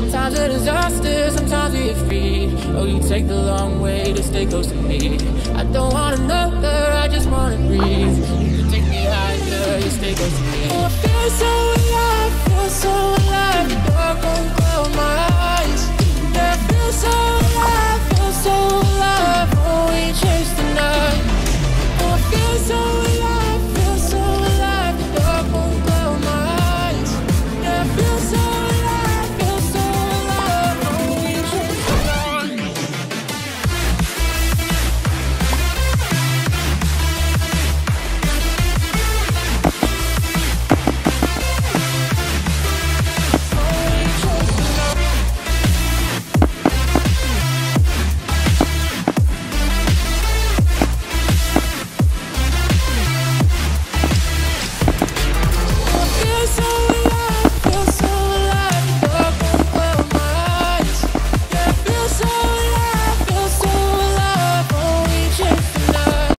Sometimes a disaster, sometimes we get free. Oh, you take the long way to stay close to me. I don't want another, I just wanna breathe. You can take me higher, you stay close to me. Oh, I feel so